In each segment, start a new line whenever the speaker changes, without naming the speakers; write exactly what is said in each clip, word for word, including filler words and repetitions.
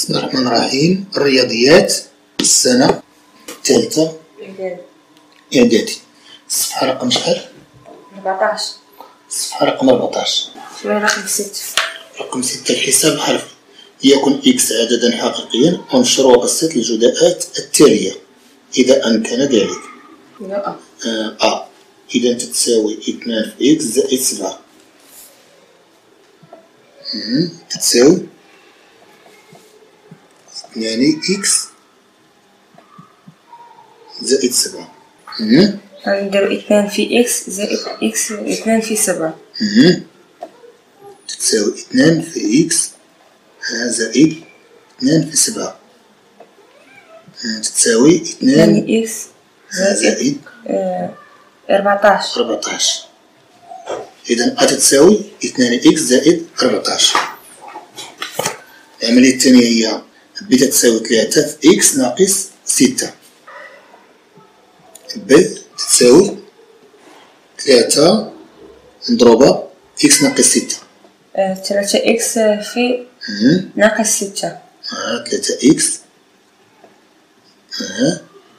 بسم الله الرحمن الرحيم. الرياضيات السنة الثالثة إعدادي. الصفحة رقم شحال؟
أربعطاش.
الصفحة رقم أربعطاش.
شوية رقم ستة.
رقم ستة الحساب الحرفي. يكن إكس عددا حقيقيا وانشر وبسط الجزاءات التالية إذا أمكن ذلك.
لا
آه. أ إذا تتساوي اثنان في إكس زائد سبعة. تتساوي اثنان إكس زائد سبعة.
غنديرو اثنان في إكس زائد إكس اثنان في سبعة.
تتساوي اثنان في إكس زائد اثنان في سبعة. تتساوي اثنان
إكس
زائد
أربعطاش.
أربعطاش. إذا أ تتساوي اثنان إكس زائد أربعطاش. العملية الثانية هي ب تتساوي ثلاثة في إكس ناقص ستة. ب تتساوي ثلاثة مضروبة في إكس ناقص ستة.
ثلاثة إكس في ناقص ستة.
آه ثلاثة إكس آه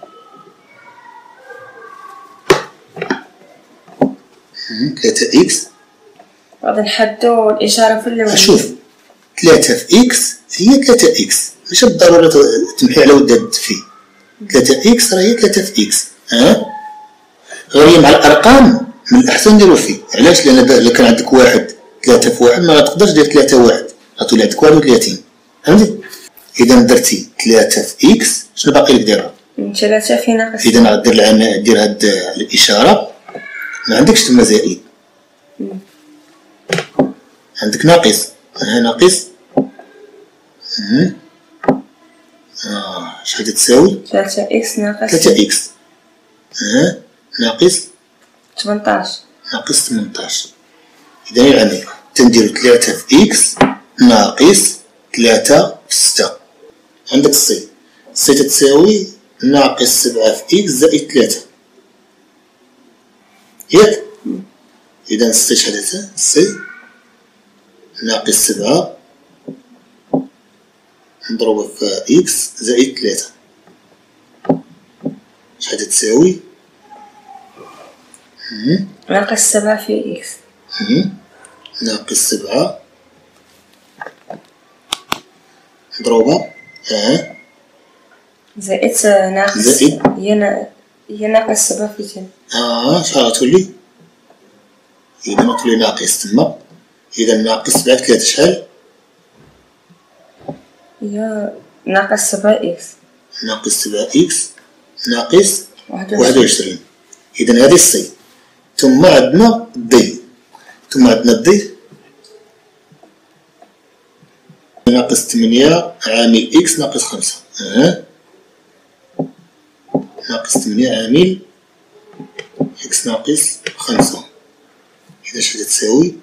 ثلاثة إكس.
غادي نحدو الإشارة في الأول.
شوف ثلاثة في إكس هي ثلاثة إكس، ماشي بالضرورة تمحي على ود في. ثلاثة إكس راهي ثلاثة في إكس. ها غير مع الأرقام من الأحسن نديرو فيه. علاش؟ لأن إلا كان عندك واحد ثلاثة في واحد ما تقدرش دير ثلاثة واحد، غتولي عندك واحد وثلاثين. فهمتي؟ إذا درتي ثلاثة في إكس شنو باقي لك ديرها؟
ثلاثة في ناقص.
إذا غدير العلامة دير هاد الإشارة ما عندكش تما زائد. عندك ناقص. ها ناقص. ها اه شحال تساوي؟
ثلاثة إكس ناقص
ثلاثة إكس. ها ناقص
ثمنطاش.
ناقص ثمنطاش. إذا يعني تنديرو ثلاثة في إكس ناقص ثلاثة في ستة. عندك الصي. الصي تتساوي ناقص سبعة في إكس زائد ثلاثة. ياك؟ إذا الصي شحال هي؟ الصي ناقص سبعة مضروبة في إكس زائد ثلاثة. شحال تساوي؟
ناقص سبعة في إكس.
ناقص سبعة مضروبة ها
زائد ناقص
زائد
هي هي ناقص سبعة في ثلاثة.
اه شحال غتولي؟ إذا غتولي ناقص تما. إذا ناقص سبعة في ثلاثة شحال؟
هي ناقص سبعة إكس.
ناقص سبعة إكس ناقص
واحد
واحد وعشرين. إذا هذه الصي. ثم عندنا الضي. ثم عندنا الضي ناقص ثمانية عامل إكس ناقص خمسة. ها ناقص ثمانية عامل إكس ناقص خمسة. إذا شحال تساوي؟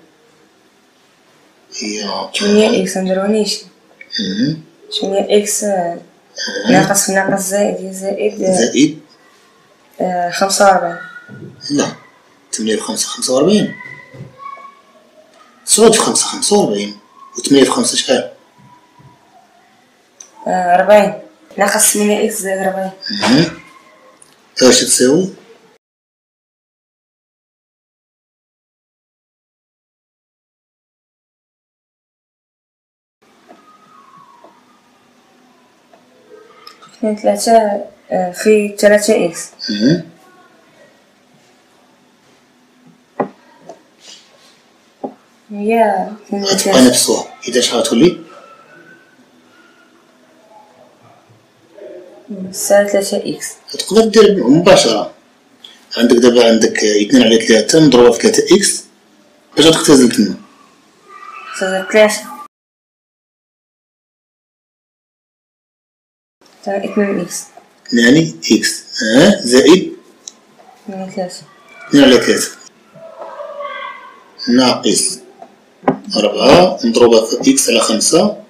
هي
ثمانية إكس نديرونيش. ثمانية إكس ناقص في ناقص زائد هي زائد
زائد
خمسة وأربعين.
لا ثمانية في خمسة خمسة وأربعين. صعود في خمسة خمسة وأربعين وثمانية في خمسة شحال؟
أربعين. ناقص ثمانية إكس زائد أربعين.
اش تساوي؟
اثنين ثلاثة في ثلاثة إكس. هي
غتبقى نفسها. إذا شحال غتولي؟
سالب ثلاثة إكس.
تقدر دير مباشرة. عندك دابا عندك اثنين على ثلاثة مضروبة في ثلاثة إكس باش غتختزل تما.
اختزل ثلاثة. اثنين إكس.
اثنان إكس ها زائد
اثنين على ثلاثة.
اثنين على ثلاثة ناقص أربعة مضروبة في إكس على خمسة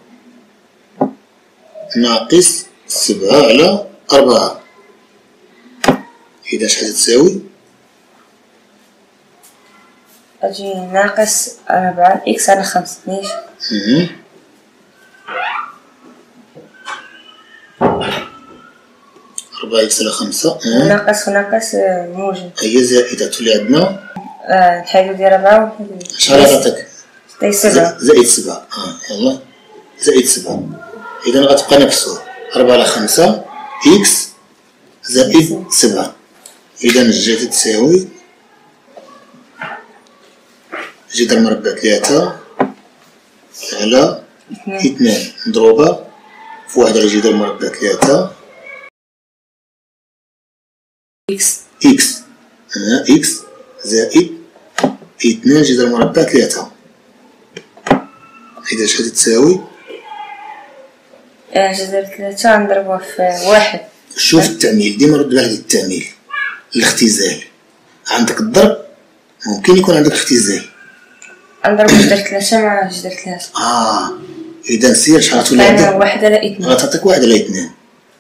ناقص سبعة على أربعة. إذا شحال تساوي؟
أجي ناقص أربعة إكس على خمسة ماشي.
أربعة إكس على خمسة
ناقص وناقص موجب.
هي زائدة تولي عندنا
آه نحيدو ديال ربعة ونحيدو
شحال غتعطيك؟
داير سبعة.
زائد سبعة. اه يلا زائد سبعة. إذا غتبقى نفسه أربعة على خمسة إكس زائد سبعة. إذا الجهة تساوي جذر مربع ثلاثة على اثنان مضروبة في واحد على جذر مربع ثلاثة
إكس
إكس ها إكس زائد اثنان جذر مربع ثلاثة. إذا شحال تساوي؟
جذر ثلاثة نضربوه في واحد.
شوف التعميل ديما رد بالك للتعميل الاختزال. عندك الضرب ممكن يكون عندك اختزال.
نضرب جذر ثلاثة مع جذر ثلاثة.
اه إذا سير شحال تولي
عندك؟
عندك؟
واحد على اثنان.
غتعطيك واحد على اثنان.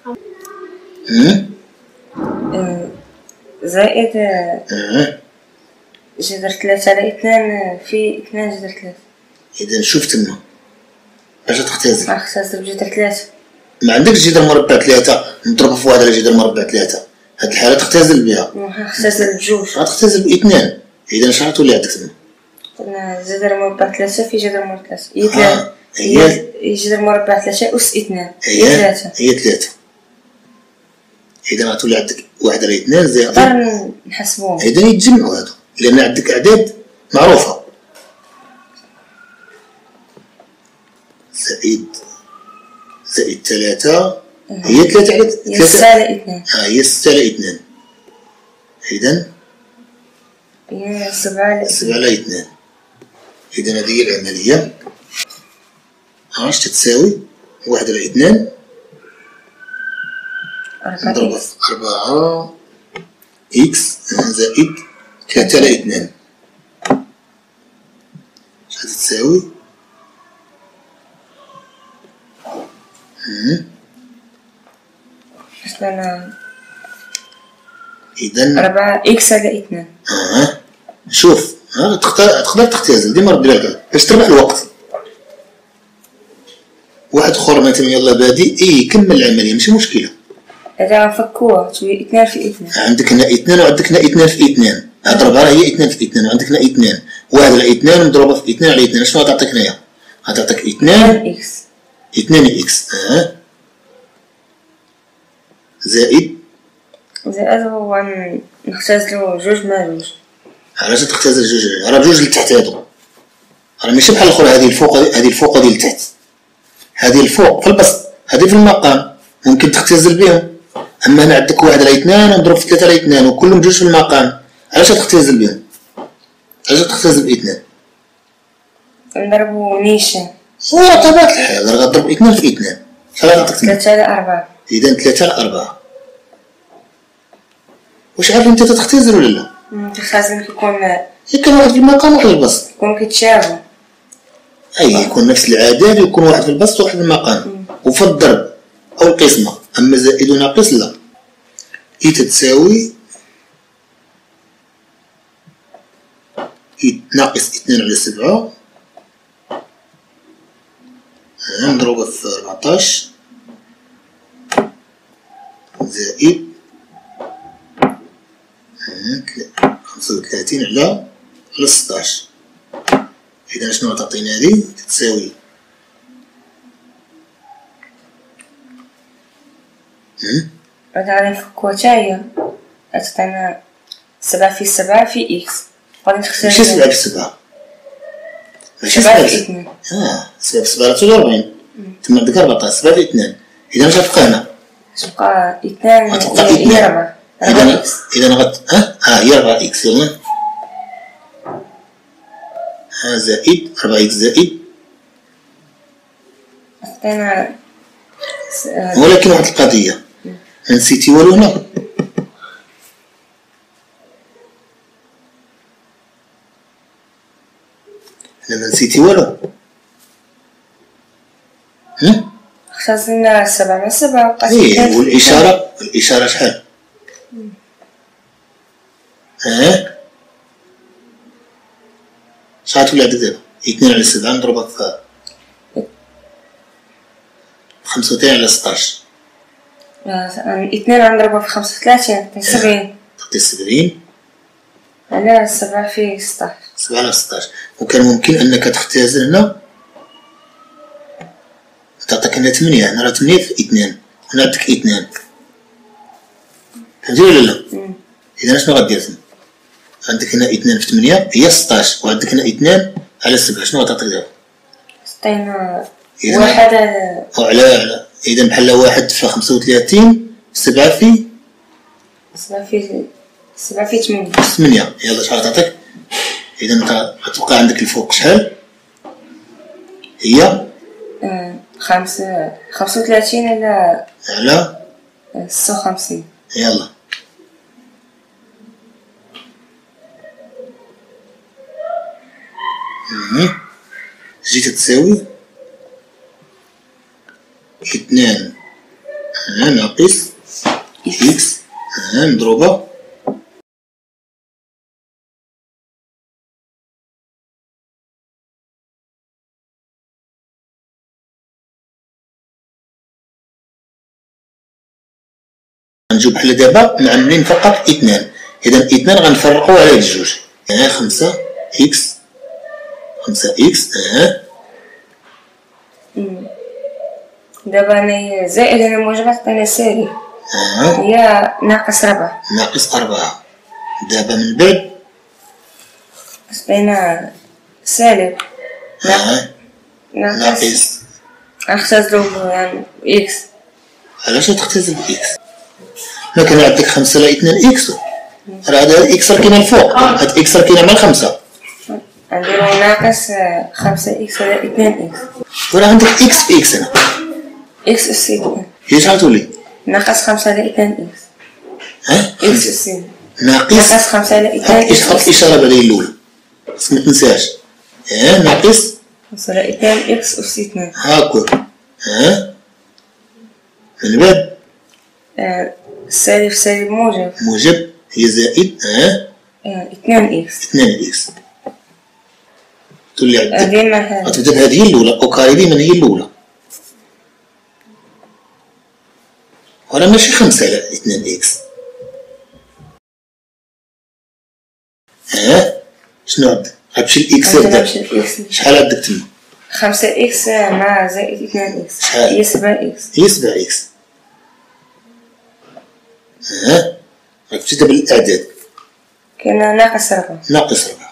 زائد
اه
جذر ثلاثة على اثنان في اثنان جذر ثلاثة.
إذا شوف تما باش تختزل.
ما اختزل بجذر ثلاثة.
ما عندكش جذر مربع ثلاثة نضربو في واحد على جذر مربع ثلاثة. هاد الحالة تختزل بها.
اختزل بجوج.
غتختزل باثنان. إذا شحال تولي عندك تما؟
قلنا جذر مربع ثلاثة في جذر مربع ثلاثة هي ثلاثة. هي هي جذر مربع ثلاثة أس اثنان هي ثلاثة.
هي ثلاثة. إذا غتولي عندك واحد على اثنان زائد.
نقدر نحسبوهم.
إذا يتجمعوا هادو لأن عندك أعداد معروفة. زائد زائد ثلاثة هي ثلاثة على ثلاثة.
هي ستة على اثنان.
اه هي ستة على اثنان. إذا
هي سبعة على
سبعة على اثنان. إذا هذه هي العملية. ها اش تتساوي؟ واحد على اثنان نضربها في أربعة إكس زائد ثلاثة على اثنان. شحال تتساوي؟
مثلا
إذا
أربعة إكس على اثنان.
اه شوف ها تقدر تقدر تختزل ديما رد بالك باش تربح الوقت. واحد اخر مثلا يلا بادي اي كمل العملية ماشي مشكلة.
هذا نفكوها تولي اثنان في اثنان.
عندك هنا اثنان وعندك هنا اثنان في اثنان. اضربها هي اثنان في اثنان وعندك هنا اثنان. واحد على اثنان مضروبة في اثنان على اثنان شنو غتعطيك هنايا؟ غتعطيك اثنان
إكس.
اثنان إكس اه زائد
زائد هو نختزلو جوج مع جوج.
علاش تختزل جوج؟ راه بجوج لتحت هادو. راه ماشي بحال الأخرى هذه الفوق هذه الفوق هذه لتحت. هذه الفوق في البسط هذه في المقام ممكن تختزل بهم. أما هنا عندك واحد على اثنان ونضرب في ثلاثة على اثنان وكلهم جوج في المقام. علاش تختزل بهم؟ علاش تختزل باثنان؟
نضربو نيشان.
هو طبيعة الحال راه غضرب اثنان في اثنان. شحال غتعطيك؟
ثلاثة على أربعة.
إذا ثلاثة على أربعة. واش عارف أنت تختزل ولا لا؟
تختزل كيكون
يكون واحد في المقام وواحد في البسط.
يكون كيتشابهو.
أي يكون نفس العدد يكون واحد في البسط وواحد في المقام. وفي الضرب أو القسمة. أما زائد وناقص لا. إي تتساوي إي ناقص اثنان على سبعة نضربها في أربعطاش زائد خمسة وثلاثين على على ستاش. إذا شنو تعطينا هذه؟ تتساوي
هذا غادي نفكو حتى هي تعطينا سبعة في سبعة في إكس. غادي نختار
ماشي سبعة في سبعة ماشي
سبعة
سبعة
في
في
اثنان.
اه سبعة في سبعة ثلاثة وأربعين. تما عندك أربعطاش سبعة في اثنان. إذا اش غتبقى هنا؟
تبقى اثنان
غتبقى
هي
اثنان.
ربعة.
إذا إذا غت ها ها هي أربعة إكس يلا ها زائد أربعة إكس زائد
عطينا
ولكن واحد القضية نسيتي والو هنا. هنا ما نسيتي والو. ها؟
اختزلنا سبعة مع سبعة بقات
ايه والإشارة الإشارة شحال؟ ها؟ شحال تولي عندك دابا؟ اثنان على سبعة نضربها في خمسة وثلاثين على ستاش.
اثنين غنضربها في خمسة وثلاثين تعطي سبعين.
تعطي سبعين
على سبعة في ستاش.
سبعة على ستاش. وكان ممكن أنك تختزل هنا تعطيك هنا ثمانية، هنا راه ثمانية في اثنان، هنا عندك اثنان. فهمتي ولا لا؟ إذا شنو غدير تما؟ عندك هنا اثنان في ثمانية هي ستاش، وعندك هنا اثنان على سبعة، شنو غتعطيك دابا؟
عطينا واحد على
على على إذا بحال واحد في خمسة وثلاثين، سبعة في
سبعة في سبعة في ثمانية.
ثمانية، يلا شحال غتعطيك؟ إذا أنت غتبقى عندك الفوق شحال؟ هي
خمسة خمسة وثلاثين على
على
ستة وخمسين.
يلا جيت تساوي اثنان ناقص إكس مضروبة غنجيو بحال دابا معملين فقط اثنان، إذا اثنان غنفرقو على الجوج، ها خمسة إكس خمسة إكس ها
دابا أنا زائد أنا موجب عطينا سالب
ها
هي ناقص ربعة
ناقص أربعة. دابا من بعد
عطينا سالب
ها
ناقص نختزلو يعني إكس.
علاش تختزل بإكس؟ حنا كان عندك خمسة على اثنان إكس، راه هذا إكس راه كاينة الفوق، هاد إكس راه كاينة مع الخمسة،
نديرو ناقص خمسة إكس على اثنان إكس،
وراه عندك إكس في إكس هنا،
إكس أس اثنان
هي شحال تولي؟
ناقص خمسة على اثنان إكس،
ها؟
إكس أس
ناقص
ناقص خمسة على اثنان إكس،
حط إشارة بعدين الأولى، خاصك متنساهاش، ها ناقص
خمسة على اثنان إكس أس اثنان،
هاكا، ها؟ من بعد
سالب سالب موجب
موجب هي زائد ها
اثنان إكس
اثنان إكس، تولي عندك
ديما
غتبدا بهذه هي الأولى، أوكاري ديما هي الأولى، وراه ماشي خمسة على اثنان إكس، ها شنو عندك؟ غتمشي الإكس دابا شحال عندك تما؟
خمسة إكس مع زائد اثنان إكس
شحال؟
هي سبعة إكس
هي سبعة إكس، ها غتمشي دابا للأعداد
كاين ناقص ربعة
ناقص ربعة.